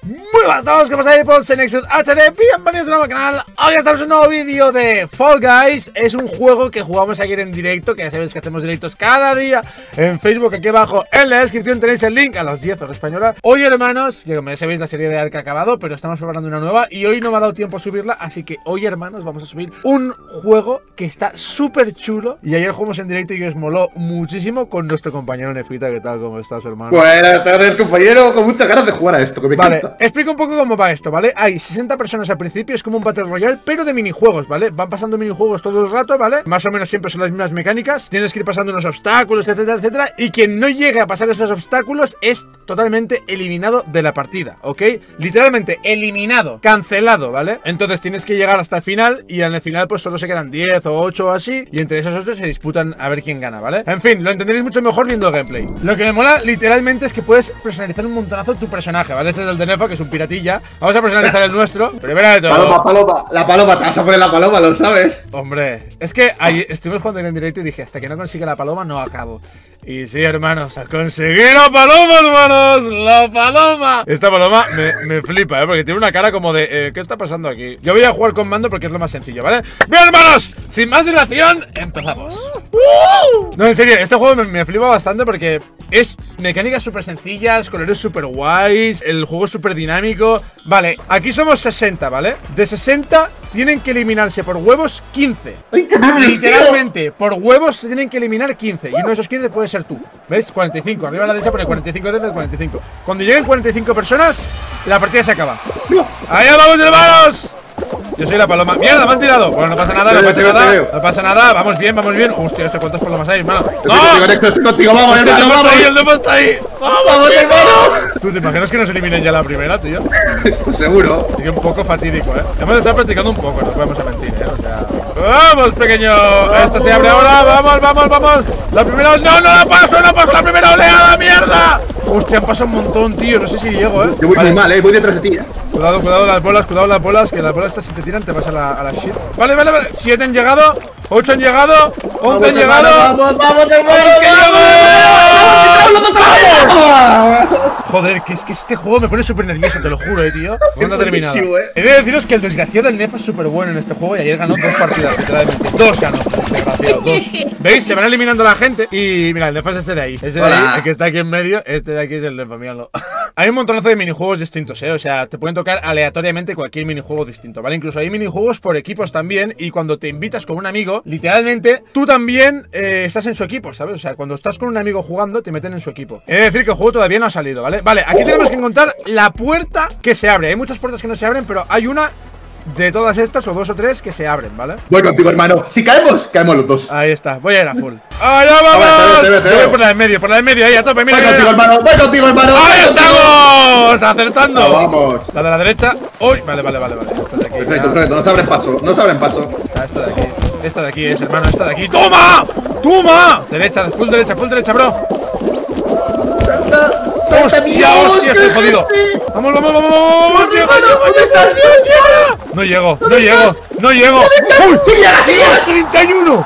Muy buenas a todos, ¿qué pasa, Pods en Nexus HD? Bienvenidos de nuevo al canal. Hoy estamos en un nuevo vídeo de Fall Guys. Es un juego que jugamos ayer en directo, que ya sabéis que hacemos directos cada día en Facebook. Aquí abajo en la descripción tenéis el link a las 10 horas española. Hoy, hermanos, ya como ya sabéis, la serie de Ark ha acabado, pero estamos preparando una nueva y hoy no me ha dado tiempo a subirla, así que hoy, hermanos, vamos a subir un juego que está súper chulo. Y ayer jugamos en directo y os moló muchísimo con nuestro compañero Nefita. ¿Qué tal? ¿Cómo estás, hermano? Buenas tardes, compañero, con muchas ganas de jugar a esto, que me encanta. Explico un poco cómo va esto, ¿vale? Hay 60 personas al principio, es como un Battle Royale, pero de minijuegos, ¿vale? Van pasando minijuegos todo el rato, ¿vale? Más o menos siempre son las mismas mecánicas. Tienes que ir pasando unos obstáculos, etcétera, etcétera. Y quien no llegue a pasar esos obstáculos es totalmente eliminado de la partida, ¿ok? Literalmente eliminado, cancelado, ¿vale? Entonces tienes que llegar hasta el final y en el final pues solo se quedan 10 o 8 o así. Y entre esos 8 se disputan a ver quién gana, ¿vale? En fin, lo entenderéis mucho mejor viendo el gameplay. Lo que me mola literalmente es que puedes personalizar un montonazo tu personaje, ¿vale? Este es el de Nefa, que es un piratilla. Vamos a personalizar el nuestro. Primero de todo. Paloma. La paloma, te vas a poner la paloma, lo sabes. Hombre, es que ahí estuvimos jugando en directo y dije, hasta que no consiga la paloma no acabo. Y sí, hermanos, a conseguir la paloma, hermanos. La paloma. Esta paloma me flipa, porque tiene una cara como de, ¿qué está pasando aquí? Yo voy a jugar con mando porque es lo más sencillo, ¿vale? Bien, hermanos, sin más dilación, empezamos. No, en serio, este juego me flipa bastante porque es mecánicas súper sencillas, colores súper guays, el juego es súper dinámico. Vale, aquí somos 60, ¿vale? De 60 tienen que eliminarse por huevos 15. Literalmente, por huevos se tienen que eliminar 15. Y uno de esos 15 puede ser tú. ¿Ves? 45, arriba a la derecha pone 45 desde 45. Cuando lleguen 45 personas, la partida se acaba. ¡Allá vamos, hermanos! Yo soy la paloma. ¡Mierda, me han tirado! Bueno, no pasa nada, no pasa nada. No pasa nada, vamos bien, vamos bien. Hostia, ¿cuántas palomas hay, hermano? ¡No! Estoy contigo, vamos, hermano. El Nefa está ahí. ¡Vamos, hermano! ¿Tú te imaginas que nos eliminen ya la primera, tío? Pues seguro. Sigue un poco fatídico, Hemos estado practicando un poco, no podemos mentir, O sea... ¡Vamos, pequeño! Esta se abre ahora, vamos. La primera... ¡No la paso! ¡La primera oleada, mierda! Hostia, han pasado un montón, tío. No sé si llego, Yo voy muy mal, voy detrás de ti. Cuidado las bolas, que las bolas estas si te tiran te vas a la shit. Vale. 7 han llegado, 8 han llegado, 11 han llegado. ¡Vamos, hermano! Joder, que es que este juego me pone súper nervioso, te lo juro, tío. ¿Cuándo ha terminado? He de deciros que el desgraciado del Nefa es súper bueno en este juego y ayer ganó 2 partidas, literalmente. 2 ganó, desgraciado, 2. ¿Veis? Se van eliminando la gente. Y mira, el Nefa es este de ahí. Ese de ahí, el que está aquí en medio. Este de aquí es el Nefa, míralo. Hay un montonazo de minijuegos distintos, O sea, te pueden tocar aleatoriamente cualquier minijuego distinto, ¿vale? Incluso hay minijuegos por equipos también. Y cuando te invitas con un amigo, literalmente, tú también estás en su equipo, ¿sabes? O sea, cuando estás con un amigo jugando, te meten en su equipo. He de decir que el juego todavía no ha salido, ¿vale? Vale, aquí tenemos que encontrar la puerta que se abre. Hay muchas puertas que no se abren, pero hay una de todas estas, o 2 o 3, que se abren, ¿vale? Voy contigo, hermano. Si caemos los dos. Ahí está, voy a ir a full. ¡Allá vamos! Te veo. Voy por la del medio, ahí a tope, mira. Voy contigo, hermano. ¡Ahí estamos! ¡Acertando! Vamos. La de la derecha. ¡Uy! Vale. Perfecto, no se abren paso. Esta de aquí es, hermano, esta de aquí. ¡Toma! Derecha, full derecha, bro. ¡Hostia, estoy jodido! ¡Vamos! ¿Dónde estás? No llego. ¡Uy! ¡Sí llegas! 31.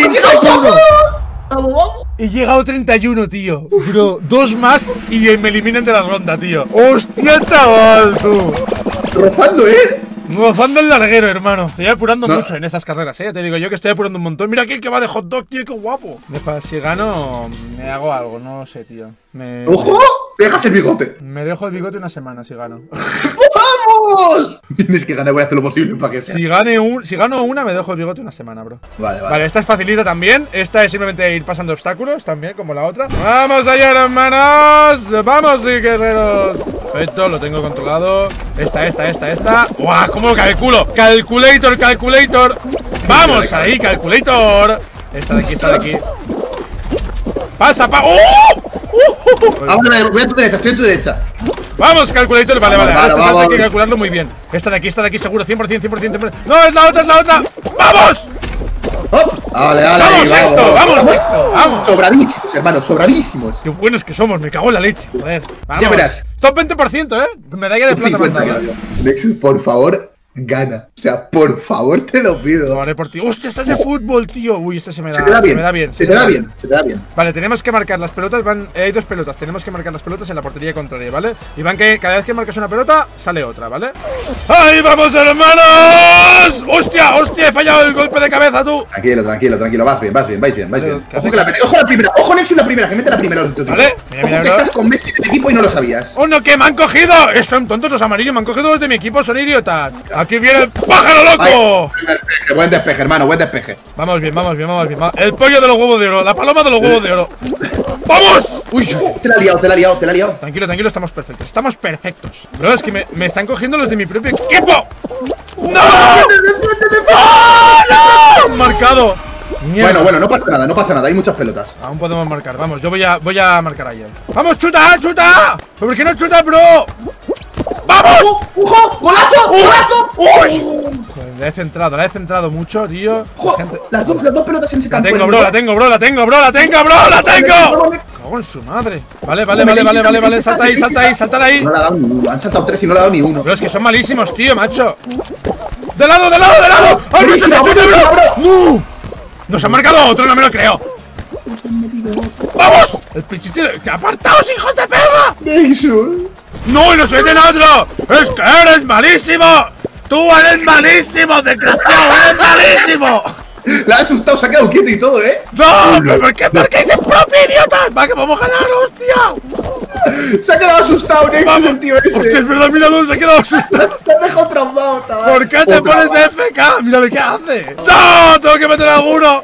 He llegado 31, tío. Bro, 2 más y me eliminan de la ronda, tío. ¡Hostia, chaval, tú! Rozando el larguero, hermano. Estoy apurando mucho en estas carreras, Ya te digo yo que estoy apurando un montón. Mira aquí el que va de hot dog, tío, qué guapo. Si gano, me hago algo, no lo sé, tío. ¡Ojo! Te dejas el bigote. Me dejo el bigote una semana si gano. ¡Vamos! Tienes que ganar, voy a hacer lo posible para que sea. Si gano una, me dejo el bigote una semana, bro. Vale. Esta es facilita también. Esta es simplemente ir pasando obstáculos también, como la otra. ¡Vamos allá, hermanos! ¡Vamos, guerreros! Perfecto, lo tengo controlado. Esta. ¡Guau! ¿Cómo lo calculo? ¡Calculator! ¡Vamos ahí, calculator! Esta de aquí. ¡Pasa! ¡Oh! Ahora voy a tu derecha, estoy a tu derecha. Vamos, calculator, vale. Vamos. Hay que calcularlo muy bien. Esta de aquí seguro, 100%. ¡No, es la otra! ¡Vamos! Vale, ¡Vamos! Sobradísimos, hermano, sobradísimos. Qué buenos que somos, me cago en la leche, joder. Vamos. Ya verás. Top 20%, Medalla de plata mandada. Nexus, por favor, gana. O sea, por favor, te lo pido. Lo haré por ti. ¡Hostia, estás de fútbol, tío! Uy, este se me da, Se te da bien. se me da bien. Se te da bien. Se te da bien. Vale, tenemos que marcar las pelotas. Hay dos pelotas. Tenemos que marcar las pelotas en la portería contraria, ¿vale? Y van que cada vez que marcas una pelota, sale otra, ¿vale? ¡Ahí vamos, hermanos! ¡Hostia, hostia! He fallado el golpe de cabeza, tú. Tranquilo, tranquilo, tranquilo. Vas bien, vas bien, vais bien, vais bien. ¿Qué Ojo hace? que la mete. Ojo la primera. Ojo Nexus la primera. Que mete la primera. Vale. Mira, Ojo mira, que bro. estás con Messi en el equipo y no lo sabías. ¡Oh, no, que me han cogido! Son tontos los amarillos, me han cogido los de mi equipo, son idiotas. Aquí viene el pájaro loco. Buen despeje, hermano, buen despeje. Vamos bien, vamos bien, vamos bien. El pollo de los huevos de oro, la paloma de los huevos de oro. ¡Vamos! Uy, Te la he liado, te la he liado, te la he liado. tranquilo, tranquilo, estamos perfectos. Estamos perfectos. Bro, es que me están cogiendo los de mi propio equipo. ¡No! ¡No! ¡Han marcado! Mierda. Bueno, no pasa nada, hay muchas pelotas. Aún podemos marcar, vamos, yo voy a marcar a él. ¡Vamos, chuta, chuta! ¿Por qué no chuta, bro? ¡Vamos! ¡Ojo! ¡Golazo! ¡Golazo! ¡Uy! Joder, la he centrado mucho, tío. ¡Ojo! Las dos pelotas en ese La campo. tengo, bro, la tengo, bro, la tengo, bro, la tengo, bro, la tengo. Cago en su madre. Vale, salta ahí, salta ahí. No le ha dado ni uno, han saltado 3 y no le ha dado ni uno. Pero es que son malísimos, tío, macho. ¡De lado, de lado, de lado! ¡Ay, Buenísimo, no, buenísimo, bro! ¡No! ¡Nos han marcado otro, no me lo creo! ¡Vamos! ¡El pichitío! ¡Apartaos, hijos de perra! Nexus. ¡No, y nos meten a otro! ¡Es que eres malísimo! ¡Tú eres malísimo, desgraciado! ¡Eres malísimo! La ha asustado, se ha quedado quieto y todo, ¿eh? ¡No! ¿Pero por qué? ¿Por qué ese propio idiota? ¡Va, que vamos a ganar, hostia! Se ha quedado asustado, Nexus, el tío ese. ¡Hostia, es verdad! ¡Mira dónde se ha quedado asustado! Te has dejado traumado, chaval. ¿Por qué te pones FK? ¡Mira lo que hace! ¡No! ¡Tengo que meter a alguno!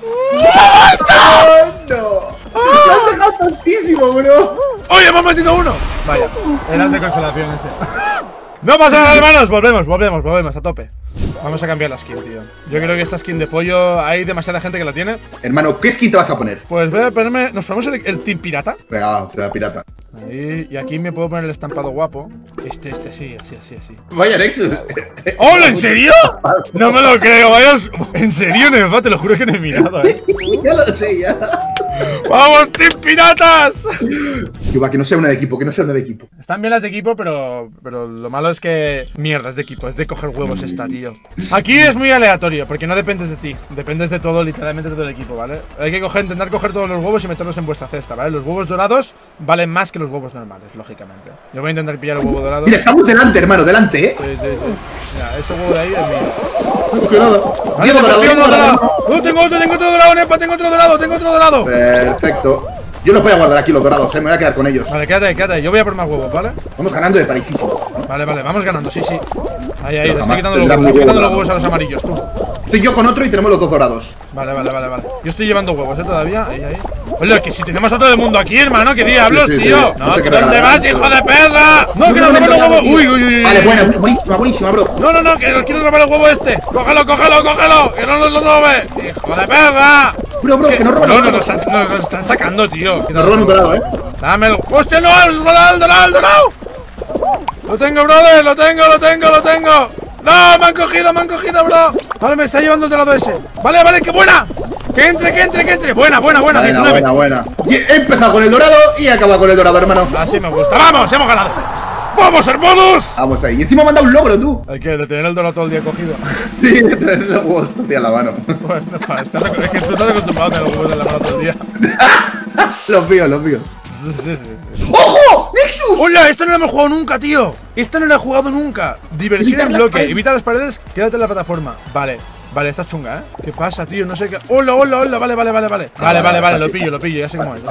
No. Te has dejado tantísimo, bro. ¡Oye, hemos metido uno! Vaya, era el de consolación ese. No pasa nada, hermanos. Volvemos a tope. Vamos a cambiar la skin, tío. Yo creo que esta skin de pollo hay demasiada gente que la tiene. Hermano, ¿qué skin te vas a poner? Pues voy a ponerme. ¿Nos ponemos el Team Pirata? Venga, te da pirata. Ahí, y aquí me puedo poner el estampado guapo. Sí, así. Vaya, Nexus. ¡Hola! ¿En serio? No me lo creo, vaya. ¿En serio, Neva? Te lo juro que no he mirado, Ya lo sé, ya. ¡Vamos, Team Piratas! Que no sea una de equipo, que no sea una de equipo. Están bien las de equipo, pero lo malo es que... Mierda, es de equipo, es de coger huevos esta, tío. Aquí es muy aleatorio, porque no dependes de ti. Dependes de todo, literalmente de todo el equipo, ¿vale? Hay que intentar coger todos los huevos y meterlos en vuestra cesta, ¿vale? Los huevos dorados valen más que los huevos normales, lógicamente. Yo voy a intentar pillar el huevo dorado. Mira, estamos delante, hermano, delante, ¿eh? Sí. Mira, ese huevo de ahí es mío. No coge nada. Vale, tengo otro dorado, Nepa, tengo otro dorado. Perfecto. Yo los voy a guardar aquí, los dorados, me voy a quedar con ellos. Vale, quédate, yo voy a por más huevos, ¿vale? Vamos ganando de palicísimo, ¿no? Vale, vamos ganando, sí. Ahí, Pero le jamás estoy quitando tendrá los muy huevos, huevo a los amarillos, tú. Estoy yo con otro y tenemos los dos dorados. Vale. Yo estoy llevando huevos, todavía. Ahí. Oye, que si tenemos a todo el mundo aquí, hermano, ¿qué diablos, Sí. tío? No sé qué ¿dónde regalar. vas, hijo de perra? No, que nos roban los huevos. Uy. Vale, buenísima, bro. No, que nos quiere robar el huevo este. Cógelo, que no nos lo robe. Hijo de perra. Bro, que nos roban No, los nos dorados. están sacando, tío. Nos roban un dorado, Dame el... ¡Hostia, no! ¡El dorado! Lo tengo, brother, lo tengo. ¡No! Me han cogido, bro. Vale, me está llevando el dorado ese. Vale, ¡qué buena! ¡Que entre! Buena, 19. Buena. Y he empezado con el dorado y he acabado con el dorado, hermano. Así me gusta. ¡Vamos! ¡Hemos ganado! ¡Vamos, hermanos! Vamos ahí. Y encima me han dado un logro, tú. Hay que tener el dorado todo el día cogido. Sí, de tener los huevos a la mano. Bueno, es que tú estás acostumbrado a tener los huevos en la mano todo el día. Los míos. Sí. ¡Ojo! ¡Nexus! ¡Hola! Esto no lo hemos jugado nunca, tío. Esto no lo he jugado nunca. Diversión en bloque. Evita las paredes, quédate en la plataforma. Vale, esta es chunga, ¿eh? ¿Qué pasa, tío? No sé qué... ¡Hola! Vale, lo pillo, ya sé cómo es,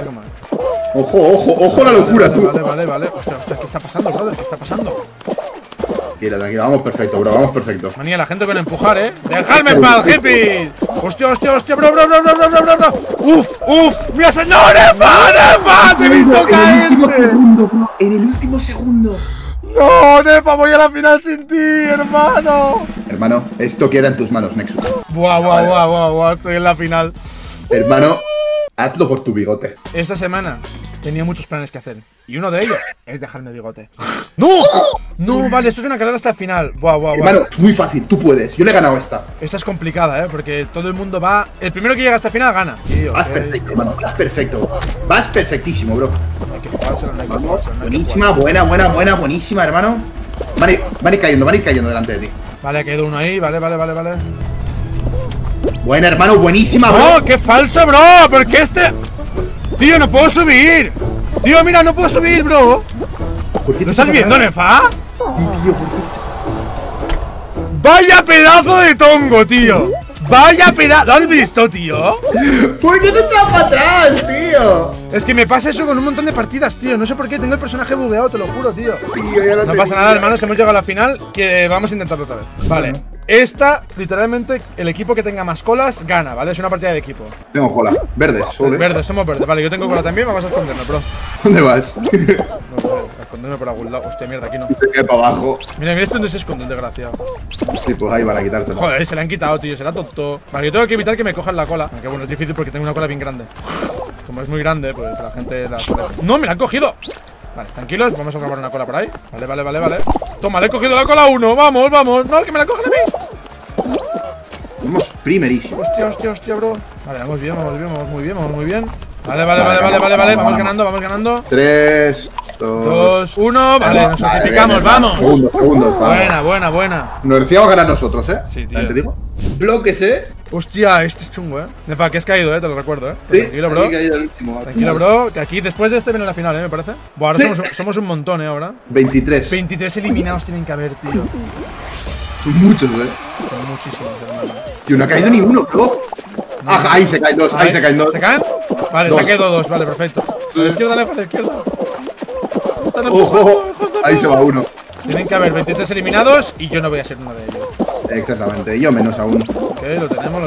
Ojo la locura, tú. Vale. Hostia, ¿qué está pasando, brother? ¿Qué está pasando? Tranquila, vamos perfecto, bro, vamos perfecto. Manía, la gente con empujar, ¿eh? ¡Dejadme en paz, hippie! ¡Hostia, bro! ¡Uf! ¡Mira, señor! ¡Nefa! ¡Te he visto caerte! En el último segundo. ¡No, Nefa! Voy a la final sin ti, hermano. Hermano, esto queda en tus manos, Nexus. Buah, estoy en la final. Hermano, hazlo por tu bigote. Esta semana tenía muchos planes que hacer. Y uno de ellos es dejarme bigote. ¡No! No, vale, esto es una carrera hasta el final. Buah. Hermano, es muy fácil, tú puedes. Yo le he ganado esta. Esta es complicada, porque todo el mundo va... El primero que llega hasta el final gana. Tío, Vas perfecto, hermano, vas perfecto. Vas perfectísimo, bro. Hay que jugárselo, Buenísima, buenísima, hermano. Van a ir cayendo delante de ti. Vale, ha caído uno ahí. Vale. Buena, hermano, buenísima, bro. ¡No! ¡Qué falso, bro! Porque este... Tío, no puedo subir. Tío, mira, no puedo subir, bro. ¿Lo estás viendo, Nefa? Tío, ¿por qué? ¡Vaya pedazo de tongo, tío! ¡Vaya pedazo! ¿Lo has visto, tío? ¿Por qué te echas para atrás, tío? Es que me pasa eso con un montón de partidas, tío. No sé por qué, tengo el personaje bugueado, te lo juro, tío. Tío, ya lo No pasa nada, hermanos, hemos llegado a la final. Que vamos a intentarlo otra vez. Vale. Esta, literalmente, el equipo que tenga más colas gana, ¿vale? Es una partida de equipo. Tengo cola. Verdes, solo. Verdes, somos verdes. Vale, yo tengo cola también, vamos a escondernos, bro. ¿Dónde vas? No sé, a esconderme por algún lado. Hostia, mierda, aquí no. Se cae para abajo. Mira, esto donde se esconde, desgraciado. Sí, pues ahí van a quitárselo. Joder, se la han quitado, tío, será tonto. Vale, yo tengo que evitar que me cojan la cola. Aunque bueno, es difícil porque tengo una cola bien grande. Como es muy grande, pues la gente la suele... ¡No, me la han cogido! Vale, tranquilos, vamos a grabar una cola por ahí. Vale. Toma, le he cogido la cola a uno. Vamos. No, que me la cogen a mí. Somos primerísimos. Hostia, bro. Vale, vamos muy bien. Vale. Vamos ganando. 3, 2, 1. Vale, nos clasificamos, vamos. Segundos, vamos. Buena. Nos decíamos ganar nosotros, Sí, tío. ¿Te digo? Bloques, Hostia, este es chungo, Nefa, que has caído, te lo recuerdo, Sí, tranquilo, bro. caído el último. Tranquilo, bro, que aquí después de este viene la final, me parece. Buah, ahora Sí. somos un montón, ahora. 23. 23 eliminados tienen que haber, tío. Son muchos, Son muchísimos, hermano. Tío, no ha caído ni uno, bro. Ah, ahí se caen dos, ¿Se caen? Vale, Dos. se ha caído dos, vale, perfecto. A la izquierda, Nefa, a la izquierda. Están Ojo, empujando, ahí se va uno. Tienen que haber 23 eliminados y yo no voy a ser uno de ellos. Exactamente, yo menos a uno. Ok, lo tenemos.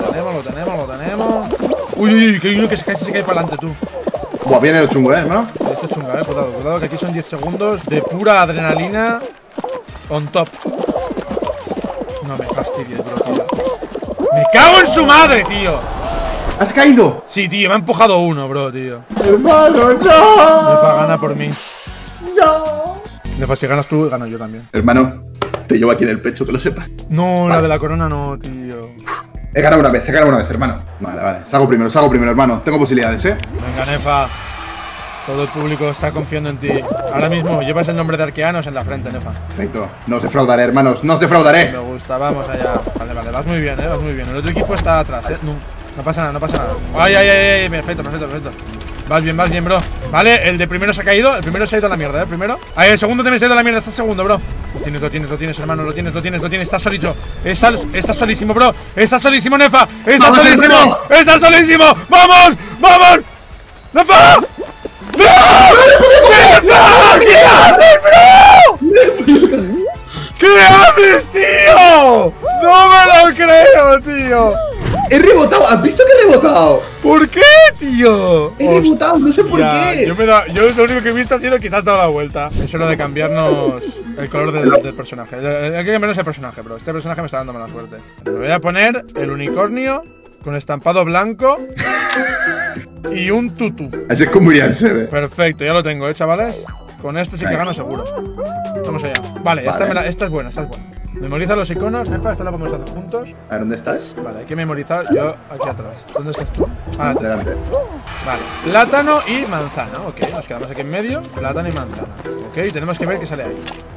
Uy, que hay uno que se cae para adelante, tú. Buah, viene el chungo, hermano. Esto es chunga, cuidado, que aquí son 10 segundos de pura adrenalina on top. No me fastidies, bro, tío. ¡Me cago en su madre, tío! ¿Has caído? Sí, tío, me ha empujado uno, bro, tío. Hermano, no. Nefa gana por mí. No. Nefa, si ganas tú, gano yo también. Hermano, te llevo aquí en el pecho, que lo sepas. No, la de la corona no, tío. He ganado una vez, hermano. Vale. Salgo primero, hermano. Tengo posibilidades, Venga, Nefa. Todo el público está confiando en ti. Ahora mismo llevas el nombre de Arqueanos en la frente, Nefa. Perfecto. No os defraudaré, hermanos. No os defraudaré. Me gusta, vamos allá. Vale, vas muy bien, vas muy bien. El otro equipo está atrás, No pasa nada. Ay, perfecto. Vas bien, bro. Vale, el de primero se ha caído. El primero se ha ido a la mierda, primero. Ahí, el segundo también se ha ido a la mierda. Está segundo, bro. Lo tienes, hermano. Lo tienes. Estás solito. Estás solísimo, bro. Estás solísimo, Nefa. Estás solísimo. ¡Vamos! ¡Nefa! ¡No! ¡Nefa! ¿Qué haces, bro? ¿Qué haces, tío? No me lo creo, tío. He rebotado. ¿Has visto que he rebotado? ¿Por qué, tío? He rebotado, no sé por qué. Yo lo único que he visto ha sido que te has dado la vuelta. Es hora de cambiarnos el color del personaje. Hay que cambiarnos el personaje, bro. Este personaje me está dando mala suerte. Me voy a poner el unicornio con estampado blanco y un tutu. Así es como iría el sede. Perfecto, ya lo tengo, chavales. Con este sí que gano seguro. Vamos allá. Vale. Esta es buena. Memoriza los iconos, Nefa, esta la podemos hacer juntos. A ver, ¿dónde estás? Vale, hay que memorizar. Yo aquí atrás. ¿Dónde estás tú? Delante. Vale, plátano y manzana. Ok, nos quedamos aquí en medio. Plátano y manzana. Ok, tenemos que ver qué sale ahí.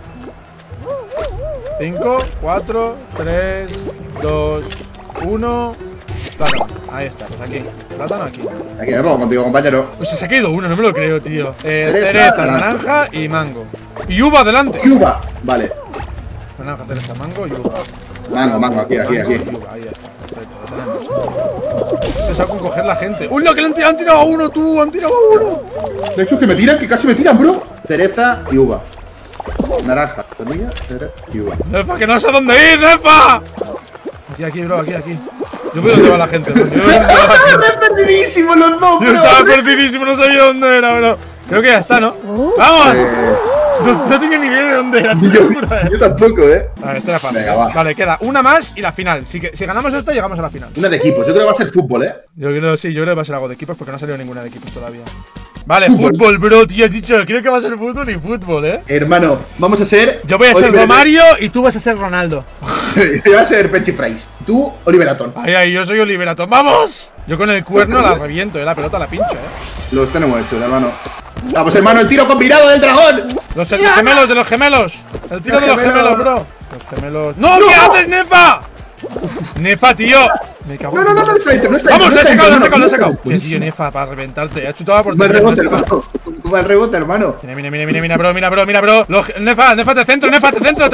5, 4, 3, 2, 1. Plátano, ahí está, pues aquí. Plátano aquí. Aquí me pongo contigo, compañero. Pues se ha caído uno, no me lo creo, tío. Cereza, naranja y mango. Y uva adelante. Y uva, vale. Naranja, cereza, mango y uva. Mango, aquí. Y uva, ahí está, perfecto, lo tenemos. He empezado con coger la gente. ¡Uy, que le han tirado a uno, tú! ¡Han tirado a uno! Nexus, que me tiran, que casi me tiran, bro. Cereza y uva. Naranja, sandía, cereza y uva. ¡Nefa, que no sé dónde ir, Nefa! Aquí, bro, aquí. Yo veo dónde va la gente, bro. ¡Están perdidísimos los dos, bro! Yo estaba perdidísimo, no sabía dónde era, bro. Creo que ya está, ¿no? ¡Vamos! No tenía ni idea de dónde era. Yo tampoco, Vale, esta era fácil. Venga, va. Vale, queda una más y la final. Si ganamos esto, llegamos a la final. Una de equipos, yo creo que va a ser fútbol, Yo creo que va a ser algo de equipos porque no ha salido ninguna de equipos todavía. Vale, fútbol, bro, tío, has dicho. Creo que va a ser fútbol y fútbol, Hermano, vamos a ser. Yo voy a ser Romario y tú vas a ser Ronaldo. Yo voy a ser Pechi Price. Tú, Oliver Atom. Ay, yo soy Oliver Atom. ¡Vamos! Yo con el cuerno la reviento, la pelota la pincho, Los tenemos hechos, hermano. Vamos, hermano, el tiro combinado del dragón. Los gemelos, de los gemelos. El tiro de los gemelos, bro. Los gemelos. ¡No! ¿Qué haces, Nefa? Nefa, tío. Me cago en. No está dentro. Vamos, lo he sacado. Qué tío, Buenísimo. Nefa, para reventarte. Ha chutado por Va el rebote, hermano. Va el rebote, hermano. Mira, bro. Nefa, te centro, Nefa. Espejo.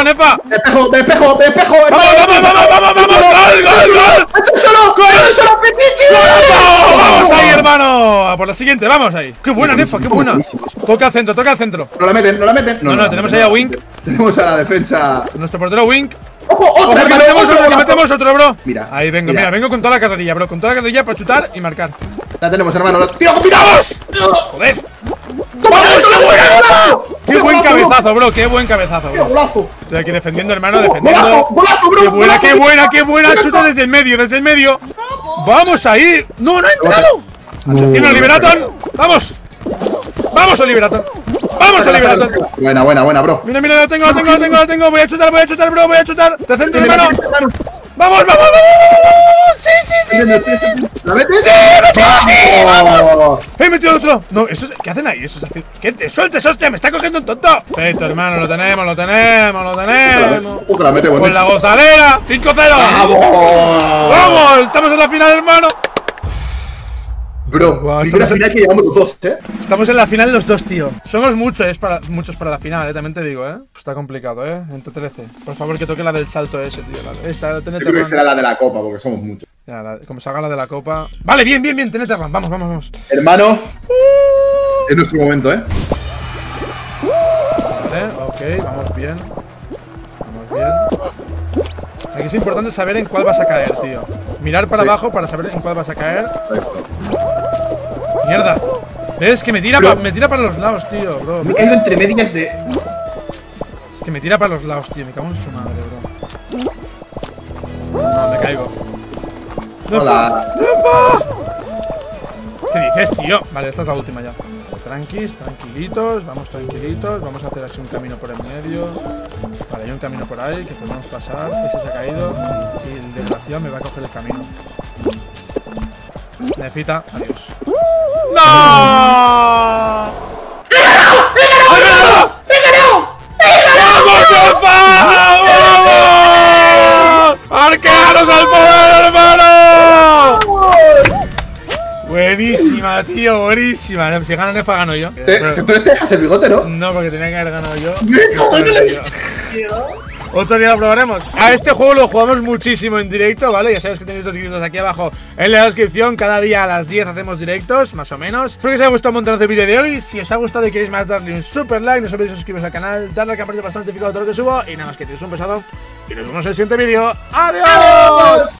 ¡Vamos! ¡Gol! ¡Solo, Petichi! ¡Vamos ahí, hermano! A por la siguiente, vamos ahí. ¡Qué buena, Nefa, qué buena! Toca al centro. No la meten. No, tenemos ahí a Wink. Tenemos a la defensa. Nuestro portero Wink. ¡Ojo! ¡Ojo, ¡Otra! que metemos otro, bro! Mira, ahí vengo, mira. vengo con toda la carrerilla, bro. Con toda la carrerilla para chutar y marcar. La tenemos, hermano. ¡Tiro, combinamos! ¡Joder! ¡Toma! ¡Qué buen cabezazo, bro! ¡Qué buen cabezazo, ¡Qué bro! golazo! Estoy aquí defendiendo, hermano, defendiendo. ¡Golazo, bro! ¡Qué buena! Chuta desde el medio. ¡Vamos a ir! ¡No ha entrado! ¡Atención al Liberaton! ¡Vamos, Liberaton! Buena, bro. Mira, lo tengo. Voy a chutar, bro. Te centro, hermano. ¡Vamos! ¡Sí! ¿La metes? ¡Sí! ¡He metido otro! No, eso es, ¿qué hacen ahí? Eso es así. ¡Que te sueltes, hostia! ¡Me está cogiendo un tonto! Perfecto, hermano, lo tenemos. La mete, Con la gozadera. 5-0. ¡Vamos! Estamos en la final, hermano. Bro, Guau, primera final que llevamos los dos, Estamos en la final los dos, tío. Somos muchos para la final, también te digo, Pues está complicado, Entre 13. Por favor, que toque la del salto ese, tío. Esta, Yo creo que será la de la copa, porque somos muchos. Ya, como se haga la de la copa. Vale, bien, tenete RAM. Vamos. Hermano, es nuestro momento, Vale, ok, vamos bien. Aquí es importante saber en cuál vas a caer, tío. Mirar para abajo para saber en cuál vas a caer. Perfecto. Mierda. ¿Ves? Que me tira para los lados, tío, bro. Me he caído entre medias de. Es que me tira para los lados, tío. Me cago en su madre, bro. No, me caigo. Hola. ¡Nefa! ¿Qué dices, tío? Vale, esta es la última ya. Tranquilitos. Vamos a hacer así un camino por el medio. Vale, hay un camino por ahí que podemos pasar. Ese se ha caído. Y el desgraciado me va a coger el camino. Nefita, adiós. ¡No! ¡He ganado! ¡Vamos, Nefa! ¡Vamos! ¡Arqueanos al poder, hermano! Buenísima, tío, buenísima. Si gana Nefa, gano yo. ¿Tú te dejas el bigote, no? No, porque tenía que haber ganado yo. Otro día lo probaremos. A este juego lo jugamos muchísimo en directo, ¿vale? Ya sabes que tenéis los directos aquí abajo en la descripción. Cada día a las 10 hacemos directos, más o menos. Espero que os haya gustado un montón el vídeo de hoy. Si os ha gustado y queréis más, darle un super like. No os olvidéis de suscribiros al canal, darle a la campanita para estar notificado de todo lo que subo. Y nada más, que tenéis un besazo. Y nos vemos en el siguiente vídeo. ¡Adiós!